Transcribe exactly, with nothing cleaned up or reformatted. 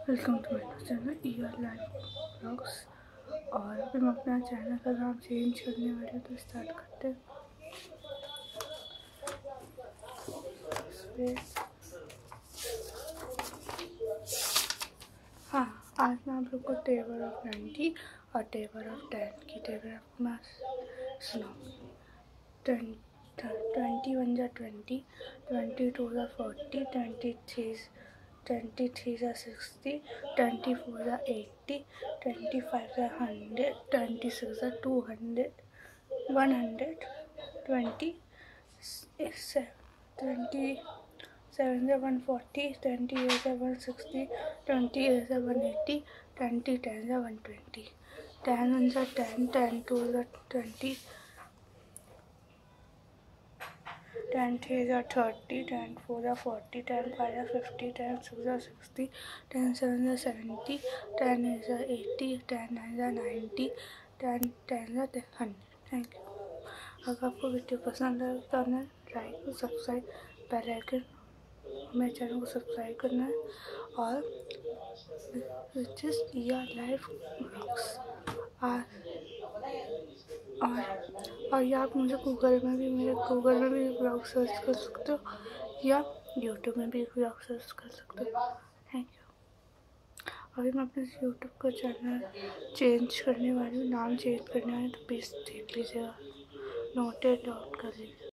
Welcome to my channel E R life blogs. और अभी मैं अपना चैनल का नाम चेंज करने वाली हूँ, तो स्टार्ट करते हैं। हाँ, आज मैं आप लोग को टेबल ऑफ नाइन्टी और टेबल ऑफ टेन की टेबल ऑफ मैं सुनाऊँ। ट्वेंटी वन जा ट्वेंटी, ट्वेंटी टू जा forty, twenty three twenty three जा सिक्सटी, ट्वेंटी फोर जा एट्टी, ट्वेंटी फाइव जा हंड्रेड, ट्वेंटी सिक्स जा two hundred, one hundred, twenty twenty seven जा वन फोर्टी, ट्वेंटी एट जा वन सिक्सटी, ट्वेंटी एट जा one eighty, twenty ten जा one twenty, ten one जा ten, ten two जा twenty, ten three जा thirty, ten four जा forty, ten five जा fifty, ten six जा sixty, ten seven जा सेवेंटी, टेन एट जा एट्टी, टेन नाइन जा नाइन्टी, टेन टेन जा हंड्रेड। Thank you. अगर आपको वीडियो पसंद आए तो हमें लाइक, सब्सक्राइब, बेल आइकन, मेरे चैनल को सब्सक्राइब करना है। और which is E R life blogs. और और या आप मुझे गूगल में भी मेरे गूगल में भी ब्लॉग सर्च कर सकते हो, या यूट्यूब में भी ब्लॉग सर्च कर सकते हो। Thank you. अभी मैं अपने यूट्यूब का चैनल चेंज करने वाली हूँ, नाम चेंज करने वाली हूँ, तो प्लीज़ देख लीजिएगा, नोटेड डाउन कर लीजिए।